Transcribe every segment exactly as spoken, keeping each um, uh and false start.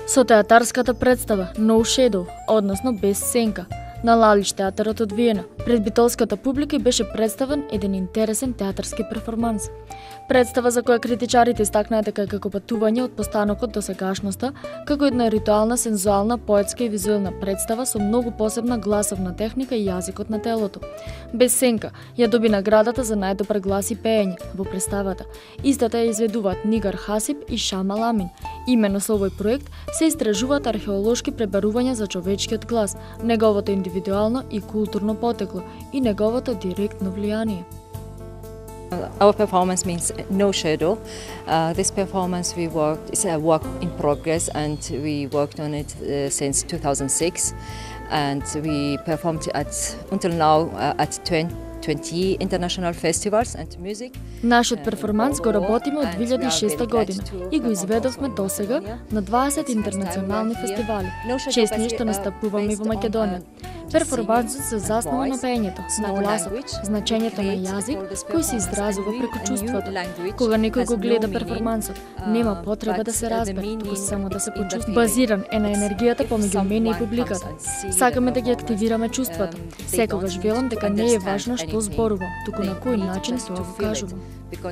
Со театарската представа No Shadow, односно Без сенка, на Лалич театарот од Виена, пред битолската публика беше представен еден интересен театарски перформанс. Представа за која критичарите истакнаа дека е како патување од постанокот до сегашноста, како една ритуална, сензуална, поетска и визуелна представа со многу посебна гласовна техника и јазикот на телото. Без сенка ја доби наградата за најдобар глас и пеење во представата. Истата ја изведуваат Нигар Хасип и Шамал Амин. Имено со овој проект се истражуваат археолошки пребарувања за човечкиот глас, неговото индивидуално и културно потекло и неговото директно влијание. Our performance means No Shadow. Uh, this performance we worked, it's a work in progress, and we worked on it uh, since two thousand six, and we performed at until now uh, at twenty international festivals and music. Нашиот перформанс го работиме од две илјади и шеста година и го изведовме досега на дваесет интернационални фестивали. Честни што настапуваме во Македонија. Перформансот се заснова на пеењето, на гласот, значењето на јазик кој се изразува преку чувството. Кога некој го гледа перформансот, нема потреба да се разбере, туку само да се почувствува. Базиран е на енергијата помеѓу мене и публиката. Сакаме да ги активираме чувствата. Секогаш велам дека не е важно што зборувам, туку на кој начин тоа го кажувам.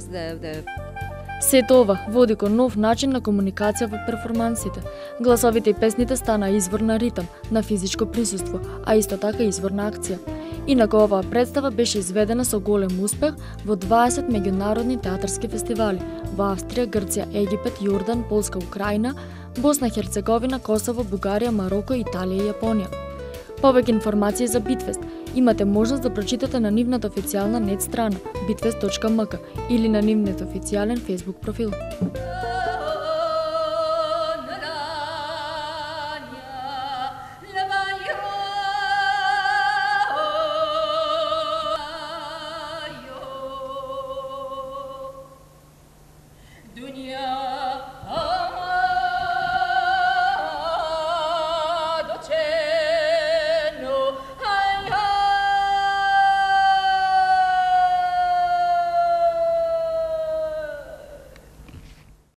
Сето ова води кон нов начин на комуникација во перформансите. Гласовите и песните стана извор на ритам, на физичко присуство, а исто така извор на акција. Инаку оваа представа беше изведена со голем успех во дваесет меѓународни театарски фестивали во Австрија, Грција, Египет, Јордан, Полска, Украина, Босна, Херцеговина, Косово, Бугарија, Мароко, Италија и Јапонија. Повеќе информации за Битфест имате можност да прочитате на нивната официјална нет страна битфест точка ем ка или на нивниот официјален Facebook профил.